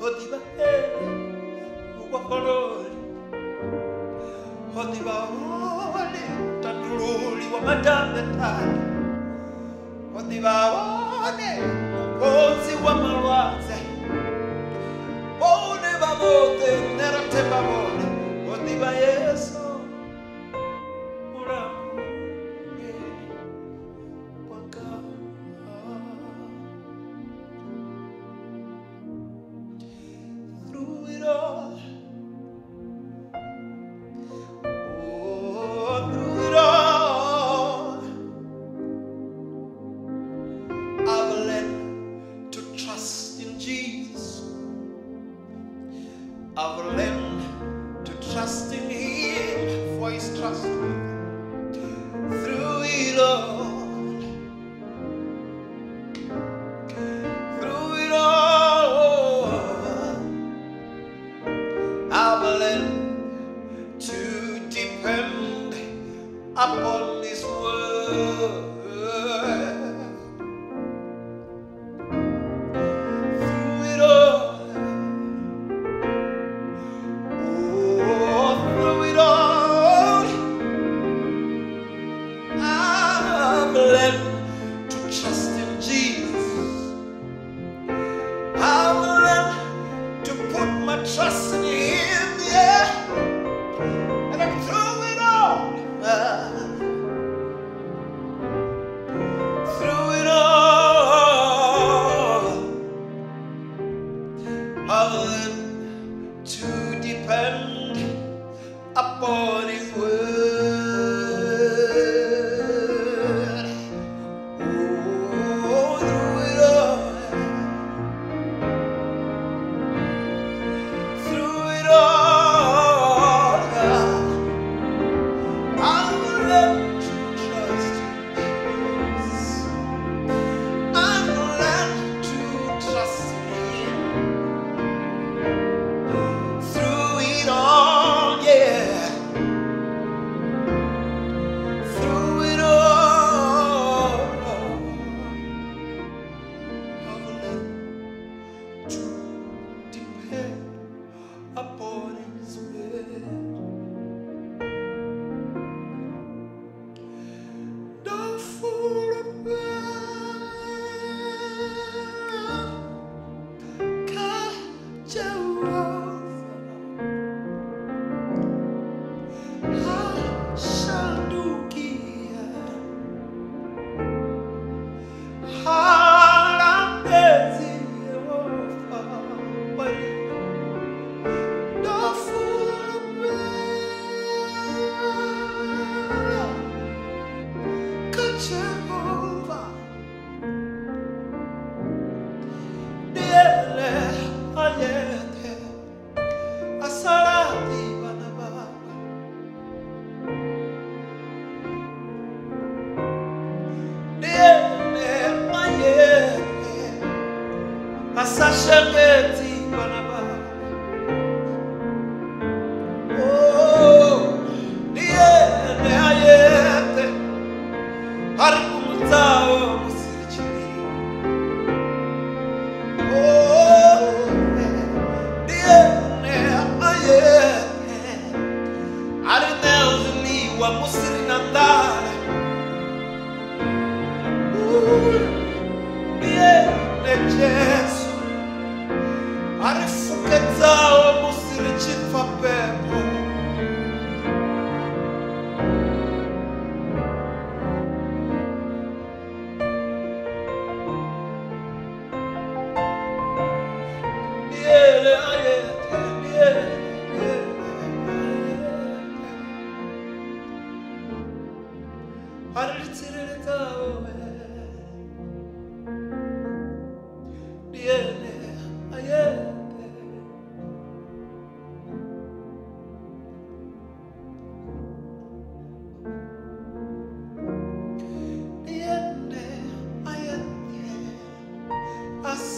Odiba Uwakolori Odiba Ole Tanduli wa Madame Tani Odiba Ole Ozi wa Marwaze Bone Babote Nerate Babone Odiba Yeso I've learned to trust in Him, for His trust through it all. Through it all, I've learned to depend upon His word. Trust in Him, yeah, and I'm through it all, through it all, I've learned to depend upon His word. Oh, through it all. Upon His word, don't fool around, Jehovah, I shall do Jehovah, Diele ayete, asarati banaba, Diele ayete, asashaketi banaba, oh, Diele ayete. Harkumutao musirichiri. Oh, diene aye. Arinelli wa musirinandara. Diene Jesu. Arifuketao musirichifa pepo. As